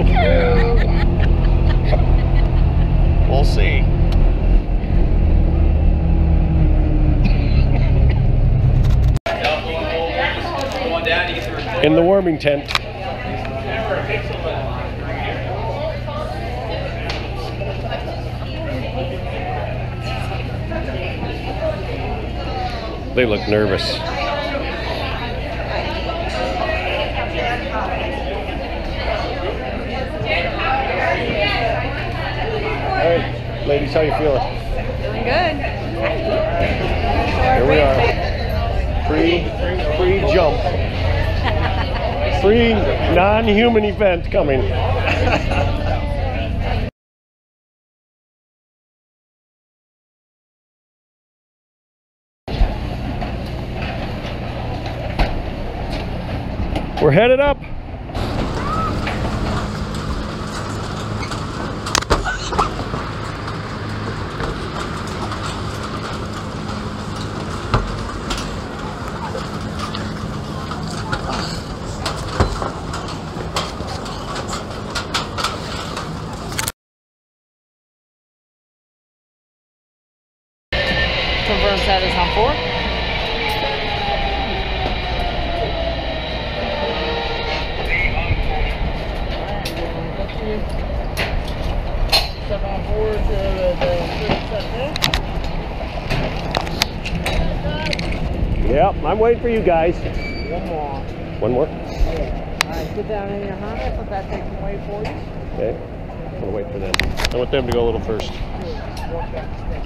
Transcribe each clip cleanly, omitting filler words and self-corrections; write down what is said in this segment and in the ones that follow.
We'll see. In the warming tent. They look nervous. All right, ladies, how you feeling? Feeling good. Here we are. Free jump. Free non-human event coming. We're headed up. Confirm status on 4. Step on forward to the Yep, I'm waiting for you guys. One more. One more? Alright, sit down in your harness, let that take some weight for you. Okay. I'm gonna wait for them. I want them to go a little first. Walk back the steps.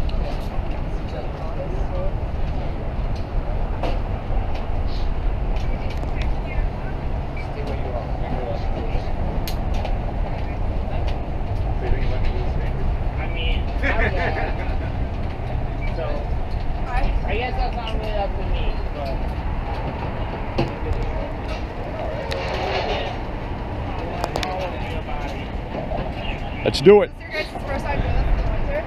I guess that's not really up to me, but let's do it. Is your guys' first time doing this in the winter?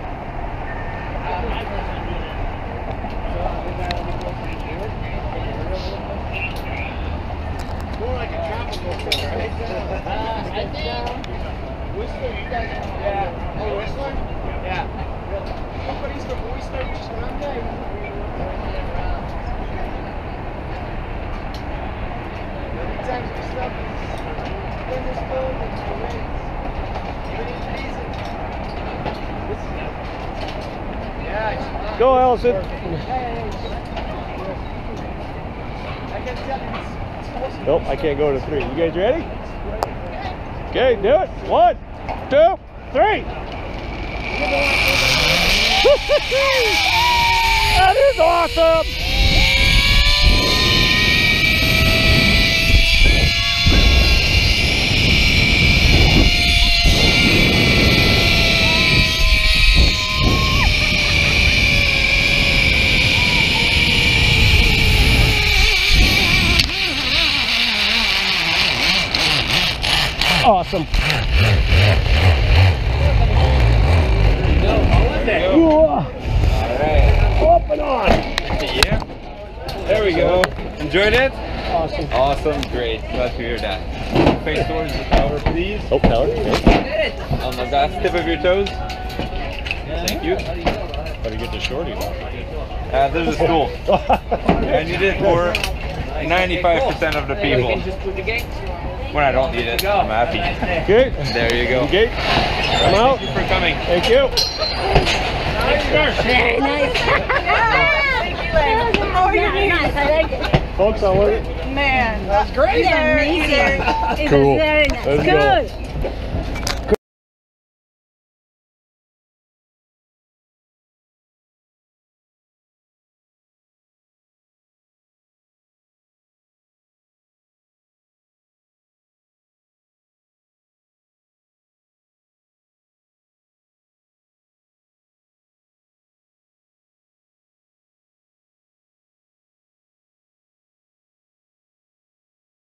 more like a tropical thing, right? I think Whistler, you guys know. Yeah. Oh, Whistler? Yeah. Somebody's from Whistler, just one day. Times we stuff is thunderstorms and rains. Even in season. Yeah. Go, Allison. I can tell you it's Nope, I can't go to 3. You guys ready? Okay, do it. 1, 2, 3. That is awesome. Awesome. Alright. Up and on. Yeah. There we go. Enjoyed it? Awesome. Awesome. Great. Glad to hear that. Face towards the power, please. Oh, power. Okay. On the last tip of your toes. Thank you. How do you get the shorty off? There's a stool. I need it for 95% of the people. When I don't need it, I'm happy. Okay. There you go. Okay. I'm out. Thank you for coming. Thank you. Very nice. How are you? Nice, I like it. Folks, how was it? Man, that's great. Amazing. It Cool. was very nice. Let's go. Good.